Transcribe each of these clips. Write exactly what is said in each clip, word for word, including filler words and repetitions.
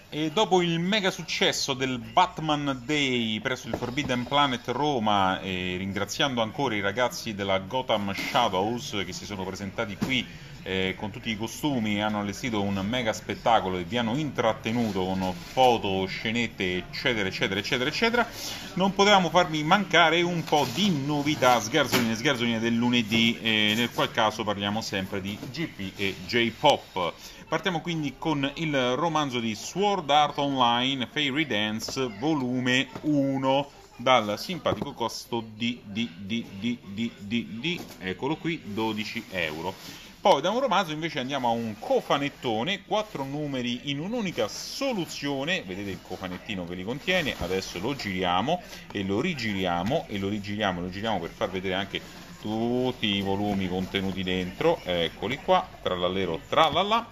E dopo il mega successo del Batman Day presso il Forbidden Planet Roma, e ringraziando ancora i ragazzi della Gotham Shadows che si sono presentati qui eh, con tutti i costumi e hanno allestito un mega spettacolo e vi hanno intrattenuto con foto, scenette, eccetera, eccetera, eccetera, eccetera, non potevamo farvi mancare un po' di novità sgarzoline, sgarzoline del lunedì, eh, nel qual caso parliamo sempre di G P e J-Pop. Partiamo quindi con il romanzo di Sword Art Online Fairy Dance volume uno dal simpatico costo di, di, di, di, di, di, di eccolo qui, dodici euro. Poi da un romanzo invece andiamo a un cofanettone, quattro numeri in un'unica soluzione, vedete il cofanettino che li contiene, adesso lo giriamo e lo rigiriamo e lo rigiriamo e lo giriamo per far vedere anche tutti i volumi contenuti dentro, eccoli qua, trallallero trallallà,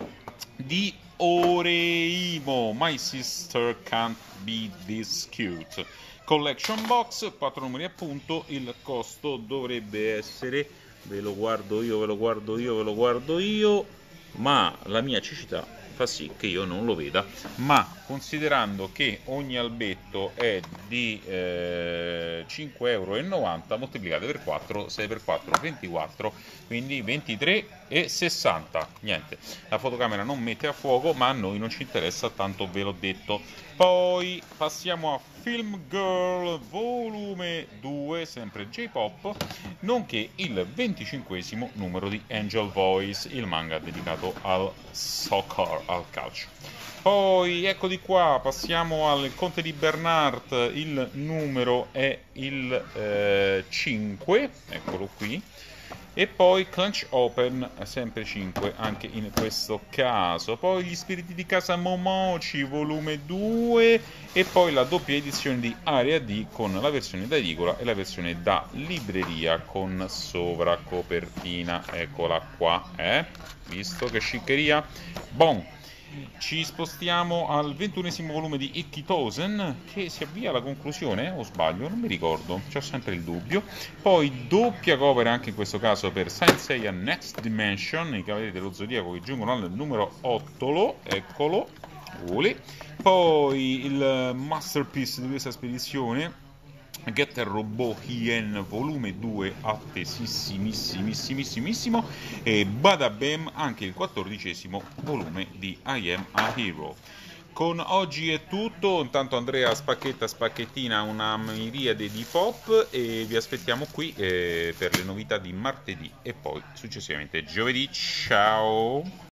di Oreimo, My Sister Can't Be This Cute. Collection box, quattro numeri appunto, il costo dovrebbe essere, ve lo guardo io, ve lo guardo io, ve lo guardo io, ma la mia cecità fa sì che io non lo veda, ma considerando che ogni albetto è di eh, cinque e novanta euro moltiplicate per quattro, sei per quattro, ventiquattro, quindi ventitré e sessanta. Niente, la fotocamera non mette a fuoco, ma a noi non ci interessa, tanto ve l'ho detto. Poi passiamo a Film Girl volume due, sempre J-Pop, nonché il venticinquesimo numero di Angel Voice, il manga dedicato al soccer, al calcio. Poi ecco di qua, passiamo al Conte di Bernard, il numero è il eh, cinque, eccolo qui. E poi Clench Open, sempre cinque anche in questo caso. Poi Gli spiriti di casa Momochi, volume due. E poi la doppia edizione di Area D con la versione da edicola e la versione da libreria con sovracopertina. Eccola qua, eh? Visto che sciccheria? Bon. Ci spostiamo al ventunesimo volume di Ikkitosen, che si avvia alla conclusione, o sbaglio, non mi ricordo, c'ho sempre il dubbio. Poi doppia cover anche in questo caso per Saint Seiya Next Dimension, i Cavalieri dello Zodiaco che giungono al numero otto, eccolo. Uli. Poi il masterpiece di questa spedizione, Getter Robot Hien volume due, attesissimissimo, e Badabem anche il quattordicesimo volume di I Am a Hero. Con oggi è tutto, intanto Andrea spacchetta spacchettina una miriade di pop e vi aspettiamo qui eh, per le novità di martedì e poi successivamente giovedì. Ciao!